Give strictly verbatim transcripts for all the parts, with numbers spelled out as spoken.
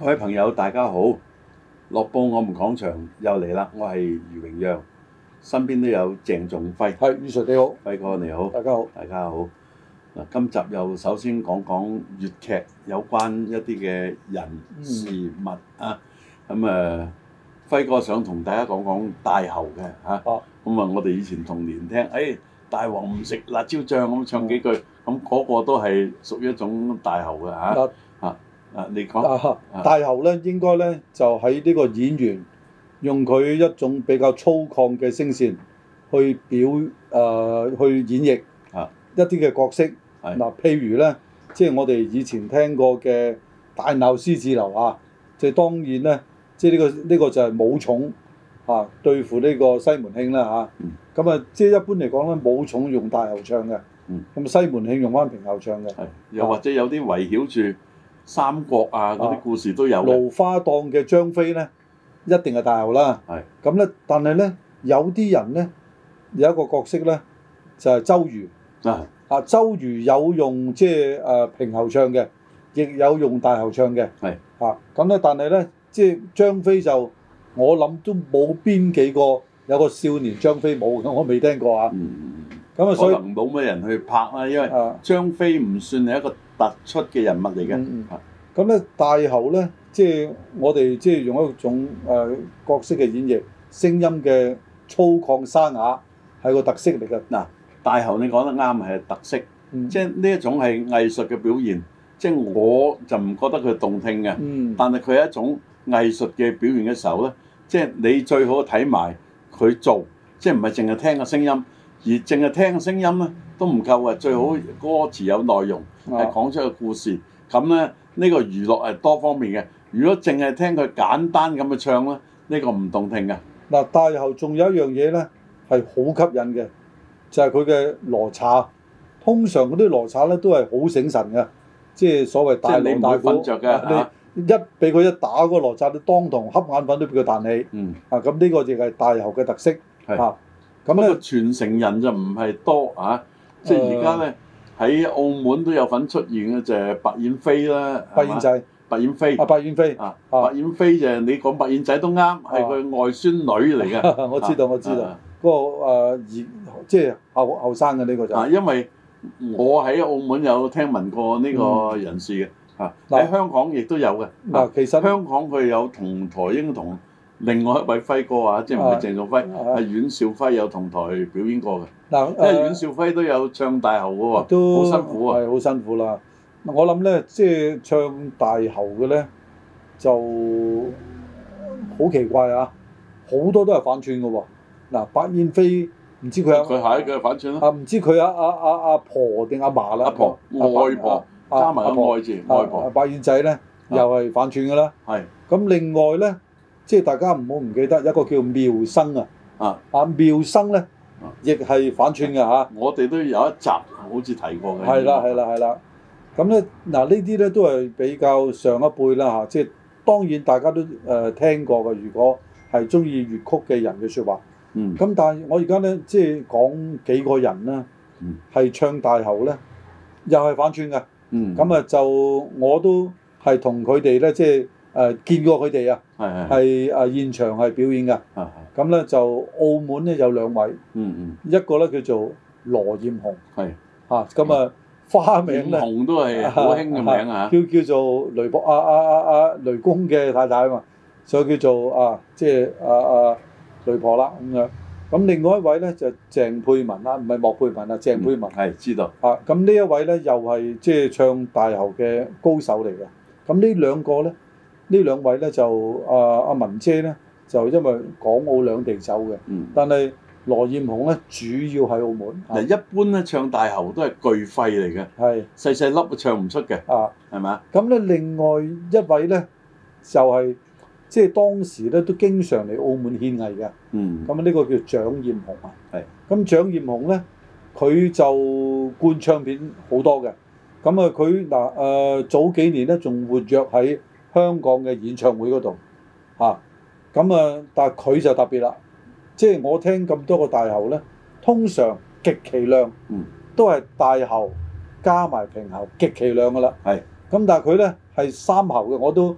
各位朋友，大家好！樂報我們講場又嚟啦，我係余榮陽，身邊都有鄭仲輝。 係，余 Sir 你好， 輝哥你好， 大家好， 大家好。嗱，今集又首先講講粵劇有關一啲嘅人事物啊。咁誒、嗯，輝哥想同大家講講大喉嘅嚇。咁啊，啊我哋以前童年聽，誒、哎、大王唔食辣椒醬咁唱幾句，咁嗰、那個都係屬於一種大喉嘅嚇。啊啊啊！你講啊大喉咧，應該咧就喺呢個演員用佢一種比較粗獷嘅聲線去表誒、呃、去演繹啊一啲嘅角色。嗱、啊，譬如咧，即係我哋以前聽過嘅大鬧獅子樓啊，即係當然咧，即係呢個呢、呢個就係武松啊對付呢個西門慶啦嚇。咁啊，嗯、即係一般嚟講咧，武松用大喉唱嘅，咁、嗯、西門慶用翻平喉唱嘅。 又或者有啲圍繞住三國啊嗰啲故事都有。 蘆花檔嘅張飛咧，一定係大喉啦。係咁咧，但係咧有啲人咧有一個角色咧就係、是、周瑜。啊啊，周瑜有用即係誒平喉唱嘅，亦有用大喉唱嘅。係啊，咁咧，但係咧即係張飛就我諗都冇邊幾個有個少年張飛冇，我未聽過啊。嗯咁啊，所以可能冇乜人去拍啦，因為張飛唔算係一個突出嘅人物嚟嘅。 嗯嗯。咁咧大喉咧，即係我哋即係用一種誒、呃、角色嘅演繹，聲音嘅粗獷沙啞係個特色嚟嘅。 嗱，大喉你講得啱係特色，嗯、即係呢一種係藝術嘅表現。即係我就唔覺得佢動聽嘅，嗯、但係佢係一種藝術嘅表現嘅時候咧，即係你最好睇埋佢做，即係唔係淨係聽個聲音。而淨係聽聲音咧都唔夠啊！最好歌詞有內容，係講出個故事。咁咧呢個娛樂係多方面嘅。如果淨係聽佢簡單咁去唱咧，呢個唔動聽嘅。 嗱，大喉仲有一樣嘢咧係好吸引嘅，就係佢嘅羅剎。通常嗰啲羅剎咧都係好醒神嘅，即係所謂大鑼大鼓。 瞓著嘅， 你一俾佢一打嗰個羅剎，你當堂瞌眼瞓都俾佢彈起。嗯。啊，咁呢個亦係大喉嘅特色。係。啊。 咁咧傳承人就唔係多啊，即係而家咧喺澳門都有份出現嘅就係白燕飛啦， 白燕仔， 白燕飛啊，白燕飛啊，白燕飛就係你講白燕仔都啱，係佢外孫女嚟嘅。 我知道，我知道，嗰個誒兒即係後後生嘅呢個就啊，因為我喺澳門有聽聞過呢個人士嘅嚇，喺香港亦都有嘅。嗱，其實香港佢有同台英同。另外一位輝哥啊，即係唔係鄭仲輝，係阮兆輝有同台表演過嘅。嗱，因為阮兆輝都有唱大喉嘅喎，都好辛苦啊， 係好辛苦啦。我諗咧，即係唱大喉嘅咧，就好奇怪啊！好多都係反串嘅喎。嗱，白燕飛唔知佢阿佢係佢反串咯。 啊，唔知佢阿阿阿阿婆定阿嫲啦？ 阿婆外婆加埋個愛字，外婆。 白燕仔咧又係反串嘅啦。係。咁另外咧。即係大家唔好唔記得一個叫妙生啊！啊啊妙生咧，亦係反串嘅嚇。 我哋都有一集好似提過嘅。 係啦係啦係啦。咁咧嗱，呢啲咧都係比較上一輩啦嚇。即係當然大家都誒聽過嘅。如果係中意粵曲嘅人嘅説話，嗯。咁但係我而家咧即係講幾個人啦，係唱大喉咧，又係反串嘅。嗯。咁啊就我都係同佢哋咧即係。誒、呃、見過佢哋啊，係係誒現場係表演㗎，咁咧就澳門咧有兩位，嗯嗯，一個咧叫做羅艷紅，係嚇咁啊花名咧， 紅都係好興嘅名啊， 叫叫做雷博啊啊啊啊雷公嘅太太啊嘛，所以叫做啊即係啊啊雷婆啦咁樣。咁另外一位咧就鄭佩文啦，唔係莫佩文啊，鄭佩文係、嗯、知道啊。咁呢一位咧又係即係唱大喉嘅高手嚟嘅。咁呢兩個咧。呢兩位咧就啊阿文姐咧就因為港澳兩地走嘅，嗯、但係羅艷紅咧主要喺澳門。 嗱、嗯、一般咧唱大喉都係巨肺嚟嘅，係細細粒都唱唔出嘅，啊係咪啊？ 咁咧另外一位咧就係即係當時咧都經常嚟澳門獻藝嘅，嗯，咁呢個叫蔣艷紅啊，係咁蔣艷紅咧佢就灌唱片好多嘅，咁啊佢嗱誒早幾年咧仲活躍喺香港嘅演唱會嗰度，嚇咁啊！但係佢就特別啦，即係我聽咁多個大喉咧，通常極其量，嗯，都係大喉加埋平喉，極其量噶啦。係咁，但係佢咧係三喉嘅，我都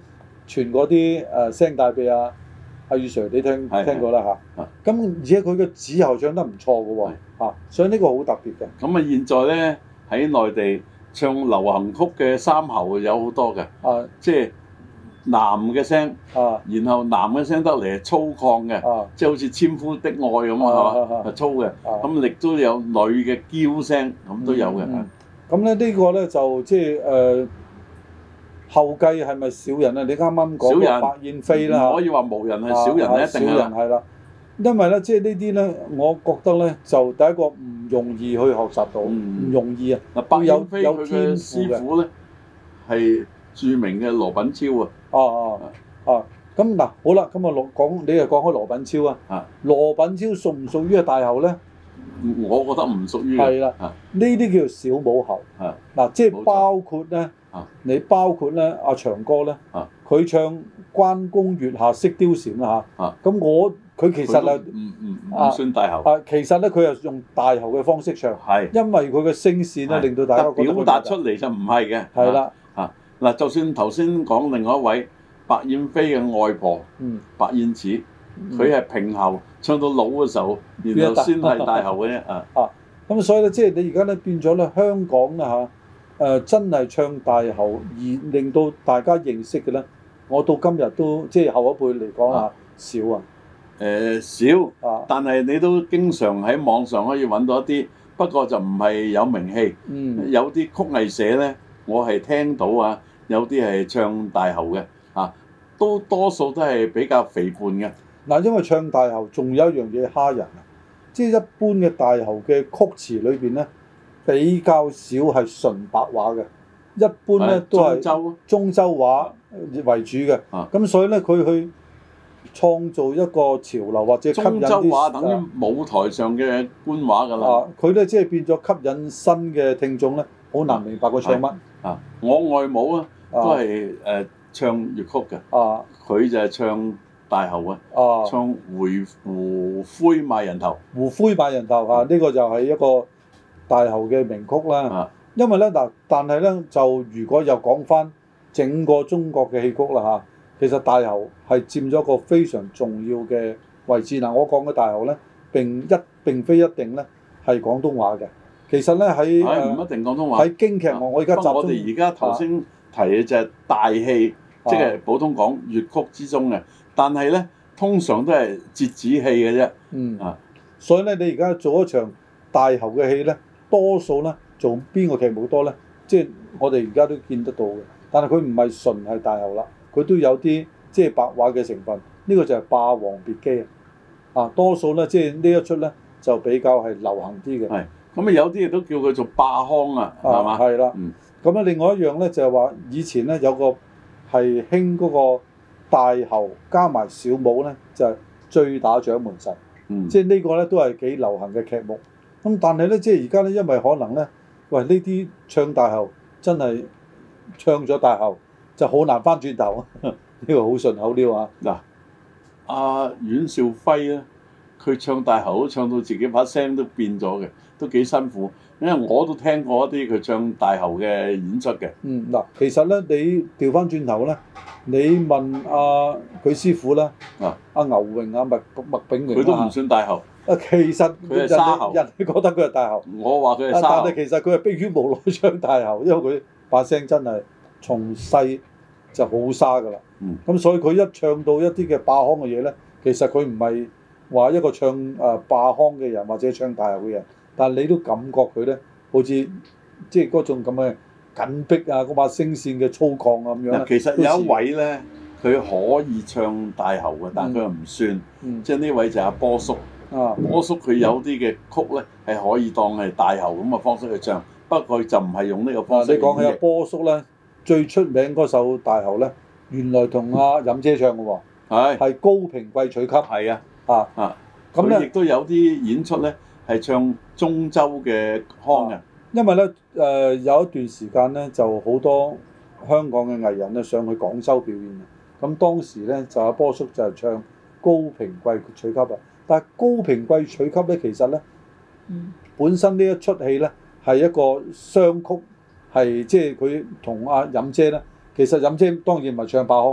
傳嗰啲誒聲帶俾阿阿雨 Sir，你聽聽過啦嚇。咁而且佢嘅子喉唱得唔錯嘅喎嚇，所以呢個好特別嘅。 咁啊，現在咧喺內地唱流行曲嘅三喉有好多嘅， 啊， 即係男嘅聲， 啊， 然後男嘅聲得嚟係粗獷嘅， 啊， 即係好似纖夫的愛咁啊，係嘛，係粗嘅。咁亦都有女嘅嬌聲，咁都有嘅。 咁咧呢個咧就即係誒後繼係咪少人啊？你啱啱講嘅白燕飛啦， 唔可以話無人係少人咧，一定少人係啦。因為咧，即係呢啲咧，我覺得咧就第一個唔容易去學習到，唔容易啊。 嗱，白燕飛佢嘅師傅咧係著名嘅羅品超啊。 哦哦啊！咁嗱，好啦，咁啊羅講，你又講開羅品超啊。啊，羅品超屬唔屬於係大喉咧？ 我覺得唔屬於。 係啦，呢啲叫做小母喉。係嗱，即係包括咧，你包括咧阿長哥咧，佢唱關公月下識貂蟬啦嚇。咁我佢其實啊， 唔唔唔算大喉。 啊，其實咧佢係用大喉嘅方式唱，係因為佢嘅聲線咧令到大家覺得表達出嚟就唔係嘅。 係啦， 啊嗱，就算頭先講另外一位白燕飛嘅外婆，白燕子，佢係平喉，唱到老嘅時候，然後先係大喉嘅啫。啊啊， 咁所以咧，即係你而家咧變咗咧，香港啦嚇，誒真係唱大喉而令到大家認識嘅咧，我到今日都即係後一輩嚟講啊少啊。 誒少，但係你都經常喺網上可以揾到一啲，不過就唔係有名氣。嗯，有啲曲藝社咧，我係聽到啊，有啲係唱大喉嘅，啊，都多數都係比較肥胖嘅。 嗱，因為唱大喉仲有一樣嘢蝦人啊，即係一般嘅大喉嘅曲詞裏邊咧，比較少係純白話嘅，一般咧都係中州話為主嘅。咁所以咧，佢去創造一個潮流或者吸引啲， 中州話等於舞台上嘅官話㗎啦。 啊，佢咧即係變咗吸引新嘅聽眾咧，好難明白佢唱乜。 啊，我外母啊都係誒唱粵曲嘅。啊，佢就係唱大喉啊。啊，唱回胡灰賣人頭。 胡灰賣人頭啊！呢個就係一個大喉嘅名曲啦。啊，因為咧嗱，但係咧就如果又講翻整個中國嘅戲曲啦嚇。其實大喉係佔咗一個非常重要嘅位置。嗱，我講嘅大喉咧，並一並非一定咧係廣東話嘅。其實咧喺唔一定廣東話。喺京劇我我而家集中。 我哋而家頭先提嘅就係大戲，啊、即係普通講粵曲之中嘅。但係咧，通常都係折子戲嘅啫。嗯啊， 所以咧，你而家做一場大喉嘅戲咧，多數咧做邊個劇目多咧？即係我哋而家都見得到嘅。但係佢唔係純係大喉啦。佢都有啲即係白話嘅成分，呢、這個就係《霸王別姬》啊！多數咧，即係呢一出咧就比較係流行啲嘅。係咁啊，有啲亦都叫佢做霸腔啊，係嘛？ 係啦。嗯。咁啊，另外一樣咧就係話，以前咧有個係興嗰個大喉加埋小武咧，就係、是、醉打掌門神。嗯。即係呢個咧都係幾流行嘅劇目。咁但係咧，即係而家咧，因為可能咧，喂呢啲唱大喉真係唱咗大喉。就好難翻轉頭，呢個好順口溜啊！ 嗱，阿阮兆輝咧，佢唱大喉都唱到自己把聲都變咗嘅，都幾辛苦。因為我都聽過一啲佢唱大喉嘅演出嘅。嗯，嗱， 其實咧，你調翻轉頭咧，你問阿佢師傅啦，啊，阿牛榮啊，麥麥炳榮， 佢都唔算大喉。 啊，其實佢係沙喉， 人哋覺得佢係大喉。 我話佢係沙喉， 但係其實佢係迫於無奈唱大喉，因為佢把聲真係從細就好沙㗎啦，咁、嗯、所以佢一唱到一啲嘅霸腔嘅嘢咧，其實佢唔係話一個唱誒霸腔嘅人或者唱大喉嘅人，但係你都感覺佢咧好似即係嗰種咁嘅緊迫啊，嗰把聲線嘅粗獷啊咁樣。 其實有一位咧，佢可以唱大喉嘅，但係佢又唔算，嗯、即係呢位就係阿波叔。啊，波叔佢有啲嘅曲咧係可以當係大喉咁嘅方式去唱，不過佢就唔係用呢個方式。 你講起阿波叔咧。最出名嗰首大喉咧，原來同阿任姐唱嘅喎，係係高平貴取級， 係啊啊啊！咁咧亦都有啲演出咧係唱中州嘅腔嘅， 因為咧誒、呃、有一段時間咧就好多香港嘅藝人咧上去廣州表演嘅，咁當時咧就阿波叔就係唱高平貴取級啊，但係高平貴取級咧其實咧、嗯、本身呢一出戲咧係一個雙曲。係即係佢同阿任姐咧，其實任姐當然唔係唱霸腔啦，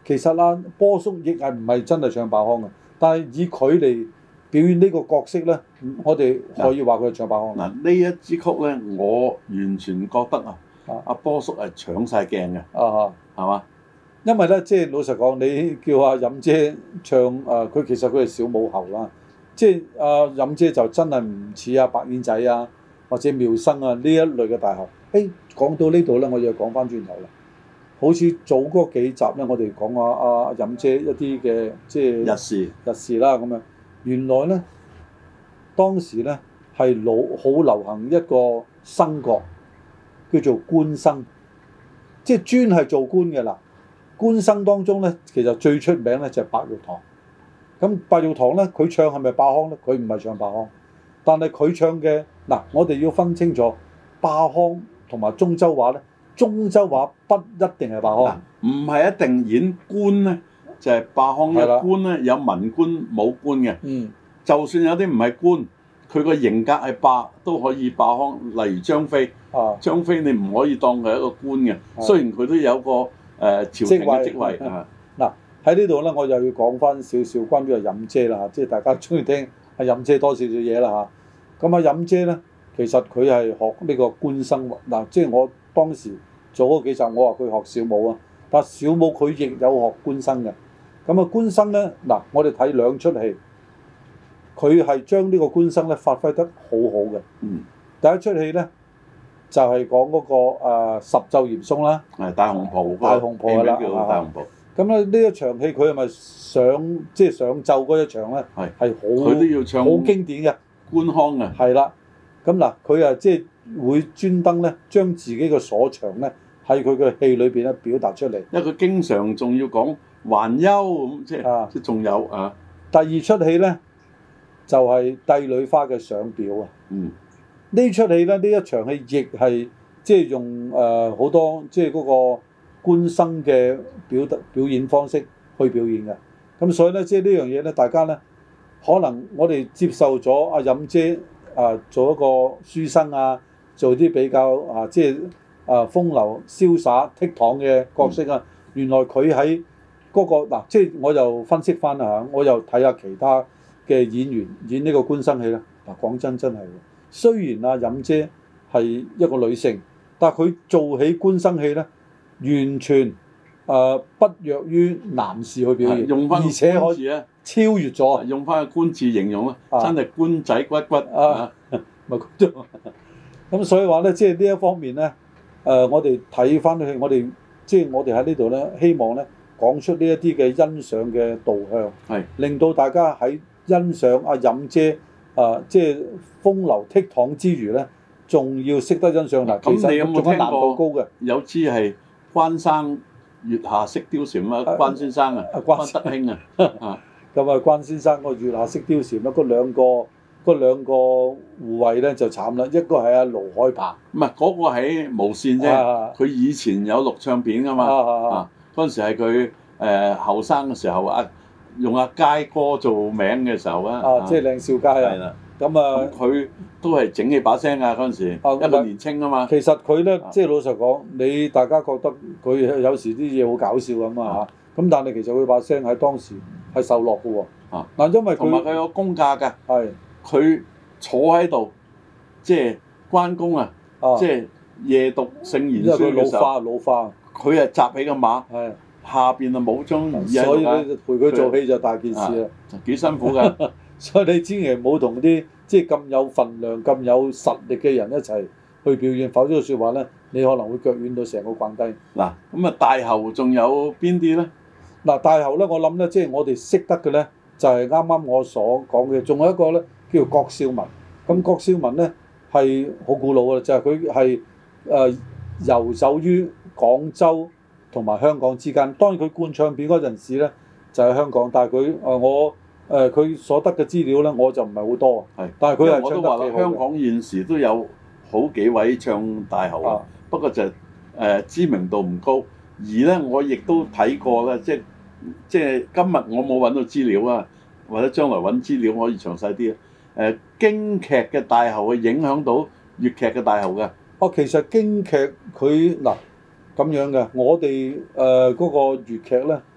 其實啊，波叔亦係唔係真係唱爆腔嘅，但係以佢嚟表演呢個角色咧，我哋可以話佢係唱爆腔。 嗱，呢一支曲咧，我完全覺得啊，阿波叔係搶晒鏡嘅， 啊， 係嘛？ 因為咧，即係老實講，你叫阿任姐唱誒，佢、呃、其實佢係小母后啦，即係阿任姐就真係唔似阿白燕仔啊，或者妙生啊呢一類嘅大后。誒，講到呢度咧，我又講翻轉頭啦。好似早嗰幾集咧，我哋講阿阿任姐一啲嘅即係日事日事啦咁樣。原來咧，當時咧係老好流行一個生角叫做官生，即係專係做官嘅啦。官生當中咧，其實最出名咧就係白玉堂。咁白玉堂咧，佢唱係咪爆腔咧？佢唔係唱爆腔，但係佢唱嘅嗱，我哋要分清楚爆腔同埋中州話咧。中州話不一定係爆腔， 唔係一定演官咧，就係爆腔。嘅官咧有文官武官嘅， 嗯， 就算有啲唔係官，佢個型格係霸都可以爆腔。例如張飛， 啊， 張飛你唔可以當佢係一個官嘅，雖然佢都有個誒、呃、朝廷嘅職位啊。 嗱喺呢度咧，我又要講翻少少關於阿任姐啦嚇，即係大家中意聽阿任姐多少少嘢啦嚇。咁阿任姐咧，其實佢係學呢個官生嗱，即係我。當時做嗰幾集，我話佢學小武啊，但小武佢亦有學官生嘅。咁啊，官生咧嗱，我哋睇兩出戲，佢係將呢個官生咧發揮得好好嘅。 嗯， 第一出戲咧就係講嗰個誒十奏嚴嵩啦， 係大紅袍， 大紅袍啦， 叫大紅袍。 咁咧呢一場戲佢係咪上即係上奏嗰一場咧？係係好， 佢都要唱好經典嘅官腔嘅。 係啦，咁嗱佢啊即係。會專登咧將自己嘅所長咧喺佢嘅戲裏邊咧表達出嚟， 因為佢經常仲要講還休咁，即係即係仲有啊。 第二出戲咧就係、是、帝女花嘅上表啊。 嗯， 呢出戲咧呢一場戲亦係即係用誒好、呃、多即係嗰個官生嘅表達表演方式去表演嘅。咁所以咧即係呢樣嘢咧，大家咧可能我哋接受咗阿任姐啊做一個書生啊。做啲比較啊，即係啊風流瀟灑倜儻嘅角色啊！嗯、原來佢喺嗰個嗱、啊，即係我又分析翻啊，我又睇下其他嘅演員演呢個官生戲啦。嗱、啊，講真真係，雖然啊任姐係一個女性，但係佢做起官生戲咧，完全啊不弱於男士去表現， 用翻而且可以超越咗， 用翻個官字形容咧，啊、真係官仔骨骨啊！ 咪咁啫。咁所以話咧，即係呢一方面咧，誒、呃，我哋睇翻去，我哋即係我哋喺呢度咧，希望咧講出呢一啲嘅欣賞嘅導向，係是令到大家喺欣賞阿任姐啊，即係風流倜儻之餘咧，仲要識得欣賞嗱。 咁你有冇聽難度高嘅？ 有支係關生月下識貂蟬啊，關先生啊，關德興啊，啊， 咁啊關先生個月下識貂蟬啦，嗰兩個。嗰兩個護衛咧就慘啦，一個係阿盧海鵬， 唔係嗰個喺無線啫，佢、啊、以前有錄唱片噶嘛，啊嗰陣、啊、時係佢誒後生嘅時候啊，用阿佳哥做名嘅時候啊， 啊即係靚少佳啊， 啦， 咁啊佢都係整起把聲啊嗰陣時，一個年青啊嘛。 其實佢咧即係老實講，你大家覺得佢有時啲嘢好搞笑咁啊嚇，咁、啊、但係其實佢把聲喺當時係受落嘅喎，啊嗱因為佢同埋佢有功架㗎， 係。 佢坐喺度，即係關公啊！即係夜讀聖賢書嘅時候， 老花老花， 佢係紮起個馬，係下邊啊武裝儀喺度， 所以你陪佢做戲就大件事啦， 幾辛苦㗎。 所以你千祈唔好同啲即係咁有份量、咁有實力嘅人一齊去表演，否則嘅説話咧，你可能會腳軟到成個滾低。 嗱，咁啊大喉仲有邊啲咧？ 嗱大喉咧，我諗咧，即係我哋識得嘅咧，就係啱啱我所講嘅，仲有一個咧。叫郭少文，咁郭少文咧係好古老嘅，就係佢係誒遊走於廣州同埋香港之間。當然佢灌唱片嗰陣時咧就喺香港，但係佢誒我誒佢、呃、所得嘅資料咧我就唔係好多。係是，但係佢係唱得幾好嘅。我都話香港現時都有好幾位唱大喉啊，不過就誒、呃、知名度唔高。而咧我亦都睇過咧，即係即係今日我冇揾到資料啊，或者將來揾資料可以詳細啲啊。誒、呃、京劇嘅大喉會影響到粵劇嘅大喉嘅。 哦，其實京劇佢嗱咁樣嘅，我哋誒嗰個粵劇咧，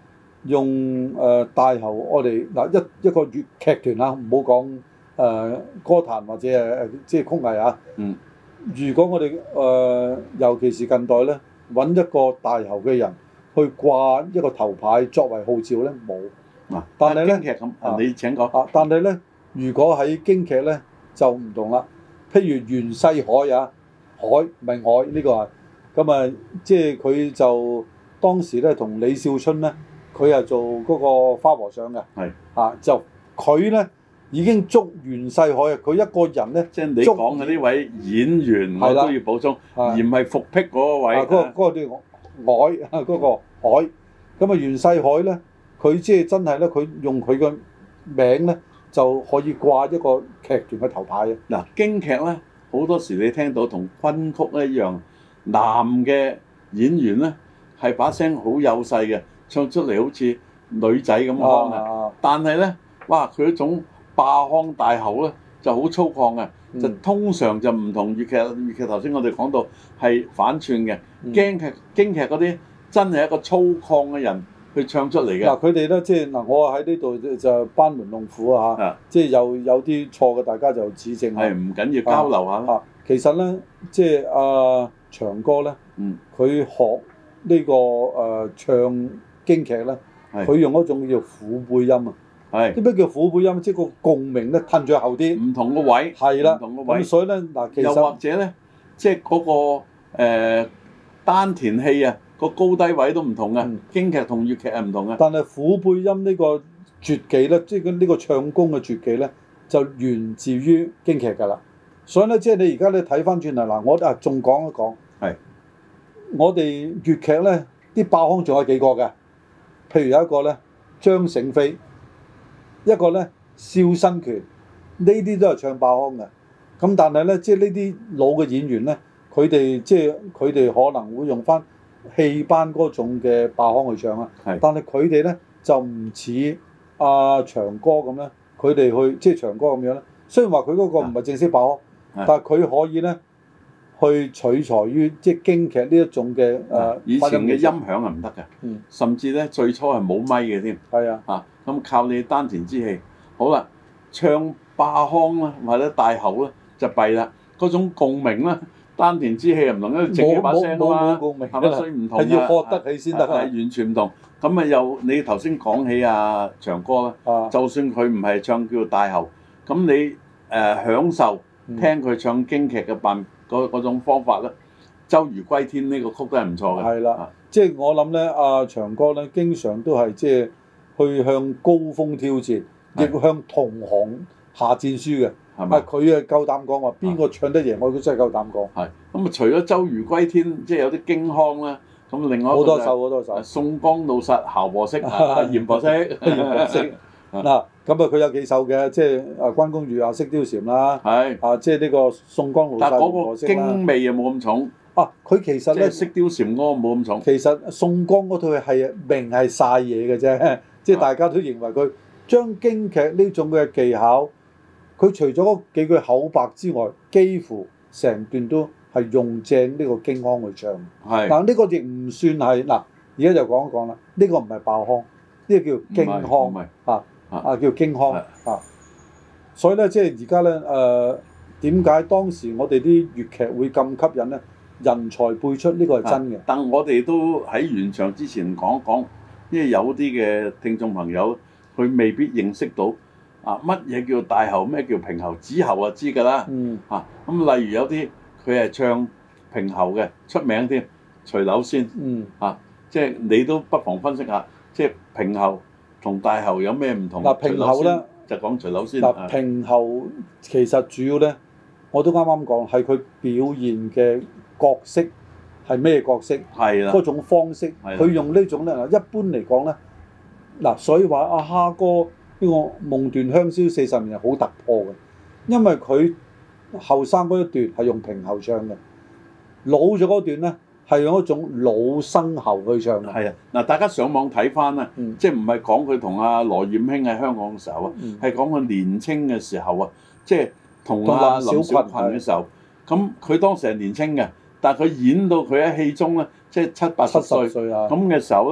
用誒、呃、大喉我哋嗱一一個粵劇團啊，唔好講誒歌壇或者係即係曲藝啊。 嗯。 如果我哋誒、呃、尤其是近代咧，揾一個大喉嘅人去掛一個頭牌作為號召咧，冇。 嗱， 但係咧京劇咁，啊你請講。 啊，但係咧，如果喺京劇咧就唔同啦。譬如袁世凱啊，凱唔係凱呢個啊，咁啊，即係佢就當時咧同李少春咧，佢係做嗰個花和尚嘅。 係。 啊，就佢咧已經捉袁世凱啊，佢一個人咧， 即係你講嘅呢位演員，我都要補充，而唔係復辟嗰位。 啊，嗰、嗰個嗰、嗰個叫凱啊，嗰個凱。咁啊，袁世凱咧。佢即係真係咧，佢用佢個名咧就可以掛一個劇團嘅頭牌嘅。 嗱，京劇咧好多時你聽到同昆曲一樣，男嘅演員咧係把聲好幼細嘅，唱出嚟好似女仔咁腔嘅。但係咧，哇！佢一種霸腔大喉咧就好粗獷嘅，嗯、就通常就唔同粵劇。粵劇頭先我哋講到係反串嘅， 嗯、 京劇京劇嗰啲真係一個粗獷嘅人。佢唱出嚟嘅嗱，佢哋咧即係嗱，我喺呢度就班門弄斧啊嚇， 啊即係有有啲錯嘅，大家就指正。 係唔緊要交流下啦、 啊。其實咧，即係阿長哥咧， 嗯， 佢學呢、這個誒、呃、唱京劇咧，佢用一種叫虎背音啊。 係。 啲咩叫虎背音？即係個共鳴咧，褪咗後啲。 唔同個位。 係啦。 唔同個位。 咁所以咧，嗱，其實又或者咧，即係嗰個、呃、丹田氣啊。個高低位都唔同嘅，嗯、京劇同粵劇係唔同嘅。 但係虎背音呢個絕技咧，即係呢個唱功嘅絕技咧，就源自於京劇㗎啦。所以咧，即係你而家咧睇翻轉嚟嗱，我啊仲講一講。係是。我哋粵劇咧啲爆腔仲有幾個嘅，譬如有一個咧張醒飛，一個咧邵新權，呢啲都係唱爆腔嘅。咁但係咧，即係呢啲老嘅演員咧，佢哋即係佢哋可能會用翻戲班嗰種嘅爆腔去唱啊，是但係佢哋咧就唔似阿長哥咁咧，佢哋去即係長哥咁樣咧。雖然話佢嗰個唔係正式爆腔，是但係佢可以咧去取材於即係京劇呢一種嘅誒。 呃、以前嘅音響係唔得嘅，嗯、甚至咧最初係冇咪嘅添。係啊，啊咁靠你丹田之氣。好啦，唱爆腔啦或者大喉咧就弊啦，嗰種共鳴啦。丹田之氣又唔同，因為淨係把聲啊嘛，係咪？所以唔同啊， 係要學得起先得， 係完全唔同。咁啊，又你頭先講起阿長哥啦，啊、就算佢唔係唱叫大喉，咁你誒、呃、享受聽佢唱京劇嘅扮嗰嗰種方法咧，嗯《周瑜歸天》呢個曲都係唔錯嘅。係啦的，啊、即係我諗咧，阿長哥咧，經常都係即係去向高峰挑戰，亦的向同行下戰書嘅。係咪？佢啊夠膽講話，邊個唱得贏我都真係夠膽講。係咁啊！除咗《周瑜歸天》，即係有啲京腔啦，咁另外好多首好多首。宋江怒殺閻婆惜，閻婆惜，閻婆惜。嗱，咁啊，佢有幾首嘅，即係啊關公遇啊識貂蟬啦。係啊，即係呢個宋江怒殺閻婆惜啦。但係嗰個京味又冇咁重。啊，佢其實咧識貂蟬嗰個冇咁重。其實宋江嗰套係明係晒嘢嘅啫，即係大家都認為佢將京劇呢種嘅技巧。佢除咗嗰幾句口白之外，幾乎成段都係用正呢個京腔去唱。係嗱是，呢個亦唔算係嗱，而家就講一講啦。呢、呢個唔係爆腔，呢、呢個叫京腔啊啊，叫京腔是啊。所以咧，即係而家咧誒，點、呃、解當時我哋啲粵劇會咁吸引咧？人才輩出，呢、呢個係真嘅。但我哋都喺完場之前講一講，因為有啲嘅聽眾朋友佢未必認識到。啊！乜嘢叫大喉？咩叫平喉？子喉就知㗎啦。嗯。嚇咁、啊，例如有啲佢係唱平喉嘅，出名添，徐柳仙。嗯。嚇、啊，即係你都不妨分析下，即係平喉同大喉有咩唔同？嗱、啊，平喉咧就講徐柳仙。嗱、啊，平喉其實主要咧，我都啱啱講係佢表現嘅角色係咩角色？係啦的。嗰種方式，佢的用呢種咧，一般嚟講咧，嗱、啊，所以話阿蝦哥。呢個夢斷香消四十年係好突破嘅，因為佢後生嗰一段係用平喉唱嘅，老咗嗰段咧係用一種老生喉去唱嘅。係啊，嗱，大家上網睇翻啦，嗯、即係唔係講佢同阿羅艷卿喺香港嘅時候啊，係講佢年青嘅時候啊，即係同阿林小群嘅時候，咁佢當時係年青嘅，但係佢演到佢喺戲中咧，即係七八十歲咁嘅時候咧，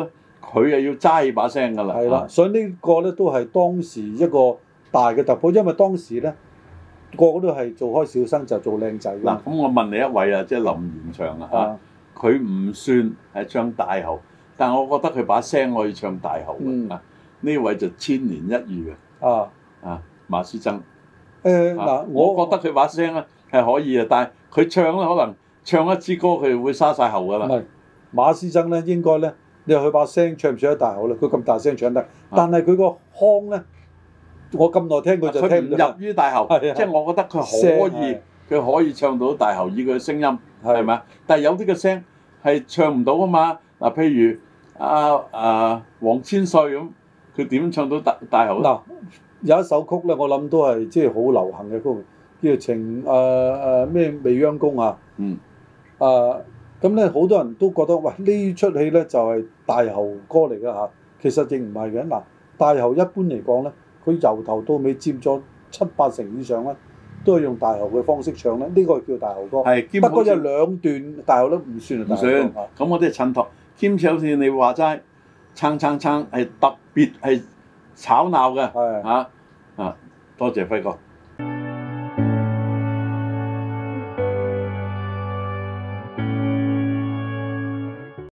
佢又要揸起把聲㗎啦。 係啦，所以呢個咧都係當時一個大嘅突破，因為當時咧個個都係做開小生就做靚仔㗎。 嗱，咁我問你一位啊，即係林元祥啊嚇，佢唔算係唱大喉，但係我覺得佢把聲可以唱大喉嘅啊。呢位就千年一遇嘅啊啊馬師曾。誒嗱，我覺得佢把聲咧係可以嘅，但係佢唱咧可能唱一支歌佢會沙晒喉㗎啦。 唔係馬師曾咧，應該咧，你話佢把聲唱唔唱得大喉咧？佢咁大聲唱得，但係佢個腔咧，我咁耐聽佢就聽唔入於大喉，即係我覺得佢可以，佢可以唱到大喉以佢嘅聲音，係咪啊？但係有啲嘅聲係唱唔到啊嘛。嗱，譬如阿阿黃千歲咁，佢點唱到大大喉咧？ 嗱，有一首曲咧，我諗都係即係好流行嘅曲，叫做情誒誒咩未央宮啊。 嗯。 誒咁咧，好多人都覺得喂呢出戲咧就係大喉歌嚟㗎嚇，其實亦唔係嘅。嗱，大喉一般嚟講咧，佢由頭到尾佔咗七八成以上咧，都係用大喉嘅方式唱咧，呢、這個叫大喉歌。 係， 不過有兩段大喉都唔算係大喉歌。唔算。 咁我啲係襯托，兼且好似你話齋，撐撐撐係特別係吵鬧嘅。係。嚇啊！多謝輝哥。